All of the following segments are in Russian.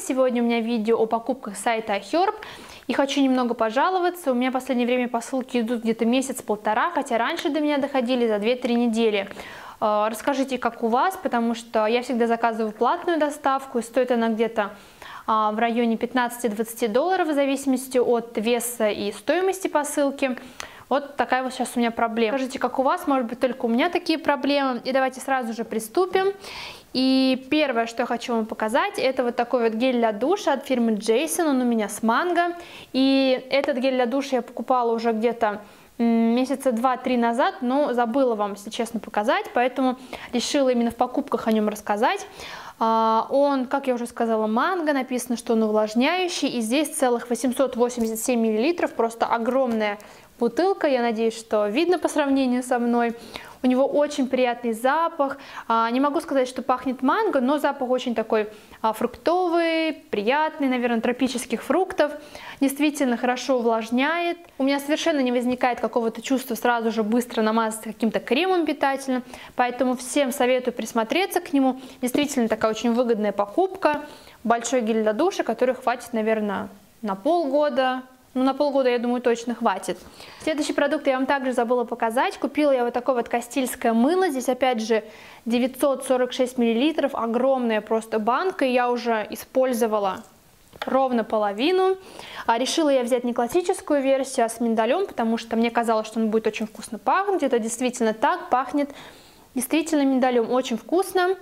Сегодня у меня видео о покупках сайта iHerb. И хочу немного пожаловаться. У меня в последнее время посылки идут где-то месяц-полтора, хотя раньше до меня доходили за 2-3 недели. Расскажите, как у вас, потому что я всегда заказываю платную доставку, и стоит она где-то в районе 15-20 долларов, в зависимости от веса и стоимости посылки. Вот такая вот сейчас у меня проблема. Скажите, как у вас, может быть, только у меня такие проблемы. И давайте сразу же приступим. И первое, что я хочу вам показать, это вот такой вот гель для душа от фирмы Jason. Он у меня с манго. И этот гель для душа я покупала уже где-то месяца 2-3 назад, но забыла вам, если честно, показать, поэтому решила именно в покупках о нем рассказать. Он, как я уже сказала, манго, написано, что он увлажняющий, и здесь целых 887 мл, просто огромная бутылка, я надеюсь, что видно по сравнению со мной. У него очень приятный запах, не могу сказать, что пахнет манго, но запах очень такой фруктовый, приятный, наверное, тропических фруктов, действительно хорошо увлажняет. У меня совершенно не возникает какого-то чувства сразу же быстро намазаться каким-то кремом питательным, поэтому всем советую присмотреться к нему. Действительно такая очень выгодная покупка, большой гель для душа, который хватит, наверное, на полгода. Ну, на полгода, я думаю, точно хватит. Следующий продукт я вам также забыла показать. Купила я вот такое вот кастильское мыло. Здесь, опять же, 946 мл. Огромная просто банка. Я уже использовала ровно половину. Решила я взять не классическую версию, а с миндалем, потому что мне казалось, что он будет очень вкусно пахнуть. Это действительно так пахнет. Действительно миндалем очень вкусно.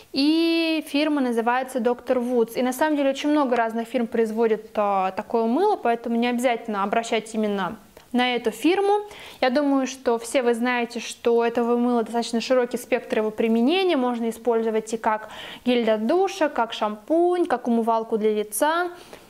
И фирма называется Dr. Woods. И на самом деле очень много разных фирм производит такое мыло, поэтому не обязательно обращать именно на эту фирму. Я думаю, что все вы знаете, что этого мыла достаточно широкий спектр его применения. Можно использовать и как гель для душа, как шампунь, как умывалку для лица.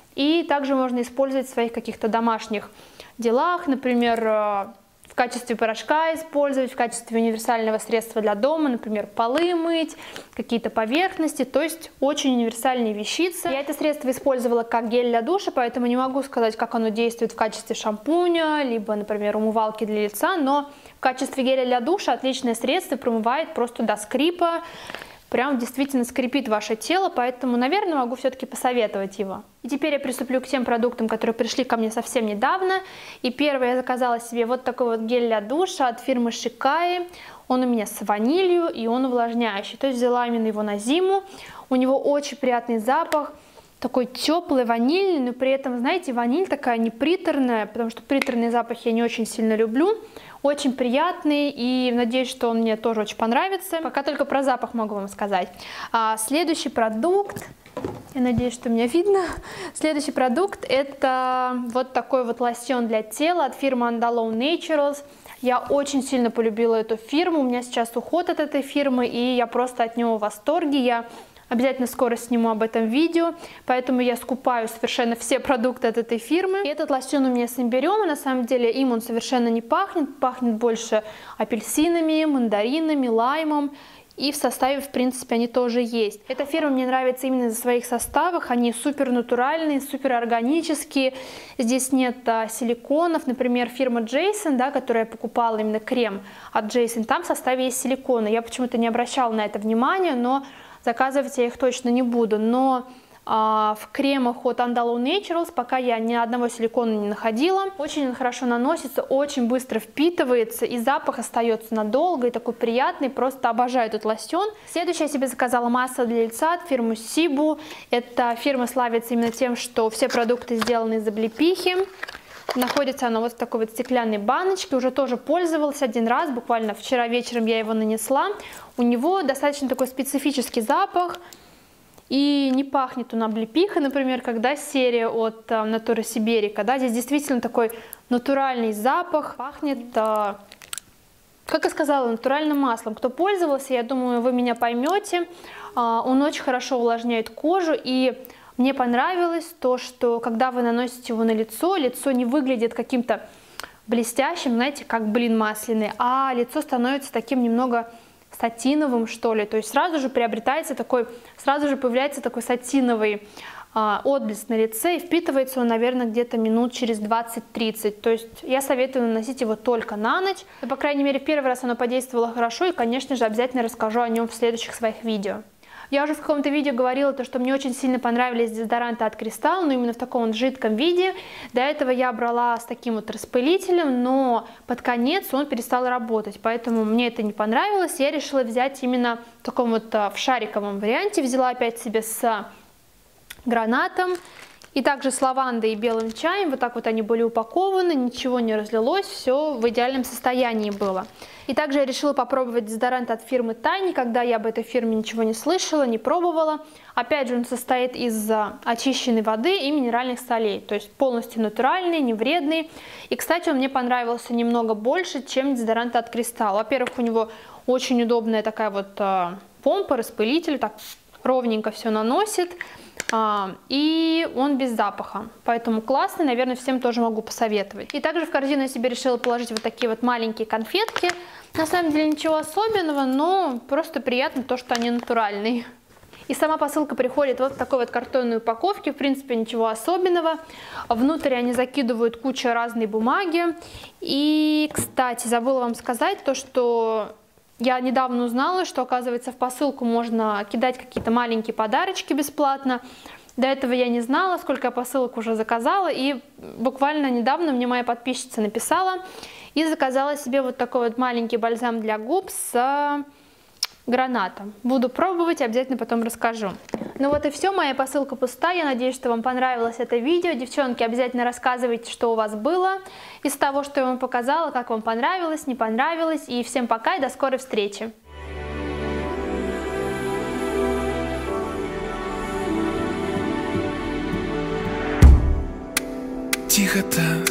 И также можно использовать в своих каких-то домашних делах, например, в качестве порошка использовать, в качестве универсального средства для дома, например, полы мыть, какие-то поверхности, то есть очень универсальные вещицы. Я это средство использовала как гель для душа, поэтому не могу сказать, как оно действует в качестве шампуня, либо, например, умывалки для лица, но в качестве геля для душа отличное средство, промывает просто до скрипа. Прям действительно скрипит ваше тело, поэтому, наверное, могу все-таки посоветовать его. И теперь я приступлю к тем продуктам, которые пришли ко мне совсем недавно. И первое, я заказала себе вот такой вот гель для душа от фирмы Shikei. Он у меня с ванилью, и он увлажняющий. То есть взяла именно его на зиму. У него очень приятный запах, такой теплый, ванильный, но при этом, знаете, ваниль такая не приторная, потому что приторный запах я не очень сильно люблю. Очень приятный, и надеюсь, что он мне тоже очень понравится. Пока только про запах могу вам сказать. Следующий продукт, я надеюсь, что меня видно. Следующий продукт это вот такой вот лосьон для тела от фирмы Andalou Naturals. Я очень сильно полюбила эту фирму, у меня сейчас уход от этой фирмы, и я просто от него в восторге. Я обязательно скоро сниму об этом видео, поэтому я скупаю совершенно все продукты от этой фирмы. И этот лосьон у меня с имбирем, и на самом деле им он совершенно не пахнет, пахнет больше апельсинами, мандаринами, лаймом. И в составе, в принципе, они тоже есть. Эта фирма мне нравится именно за своих составах. Они супер натуральные, супер органические. Здесь нет силиконов. Например, фирма Jason, да, которая я покупала именно крем от Jason, там в составе есть силиконы. Я почему-то не обращала на это внимания, но заказывать я их точно не буду. Но в кремах от Andalou Naturals пока я ни одного силикона не находила. Очень хорошо наносится, очень быстро впитывается, и запах остается надолго, и такой приятный, просто обожаю этот лосьон. Следующее я себе заказала масло для лица от фирмы Сибу. Эта фирма славится именно тем, что все продукты сделаны из облепихи. Находится оно вот в такой вот стеклянной баночке. Уже тоже пользовалась один раз, буквально вчера вечером я его нанесла. У него достаточно такой специфический запах. И не пахнет он облепихой, например, когда серия от Natura Siberica. Да, здесь действительно такой натуральный запах. Пахнет, как я сказала, натуральным маслом. Кто пользовался, я думаю, вы меня поймете. Он очень хорошо увлажняет кожу. И мне понравилось то, что когда вы наносите его на лицо, лицо не выглядит каким-то блестящим, знаете, как блин масляный, а лицо становится таким немного сатиновым, что ли, то есть сразу же приобретается такой, сразу же появляется такой сатиновый отблеск на лице, и впитывается он, наверное, где-то минут через 20-30, то есть я советую наносить его только на ночь, по крайней мере, в первый раз оно подействовало хорошо, и, конечно же, обязательно расскажу о нем в следующих своих видео. Я уже в каком-то видео говорила, что мне очень сильно понравились дезодоранты от Cristal, но именно в таком вот жидком виде. До этого я брала с таким вот распылителем, но под конец он перестал работать, поэтому мне это не понравилось. Я решила взять именно в таком вот в шариковом варианте. Взяла опять себе с гранатом и также с лавандой и белым чаем. Вот так вот они были упакованы, ничего не разлилось, все в идеальном состоянии было. И также я решила попробовать дезодорант от фирмы Тай. Никогда я об этой фирме ничего не слышала, не пробовала. Опять же, он состоит из очищенной воды и минеральных солей, то есть полностью натуральный, не вредный. И, кстати, он мне понравился немного больше, чем дезодорант от Cristal. Во-первых, у него очень удобная такая вот помпа, распылитель, так ровненько все наносит. И он без запаха, поэтому классный, наверное, всем тоже могу посоветовать. И также в корзину я себе решила положить вот такие вот маленькие конфетки. На самом деле ничего особенного, но просто приятно то, что они натуральные. И сама посылка приходит вот в такой вот картонной упаковке, в принципе ничего особенного. Внутрь они закидывают кучу разной бумаги. И, кстати, забыла вам сказать то, что я недавно узнала, что, оказывается, в посылку можно кидать какие-то маленькие подарочки бесплатно. До этого я не знала, сколько я посылок уже заказала. И буквально недавно мне моя подписчица написала и заказала себе вот такой вот маленький бальзам для губ с гранатом. Буду пробовать, обязательно потом расскажу. Ну вот и все, моя посылка пустая. Я надеюсь, что вам понравилось это видео. Девчонки, обязательно рассказывайте, что у вас было из того, что я вам показала, как вам понравилось, не понравилось. И всем пока и до скорой встречи. Тихо так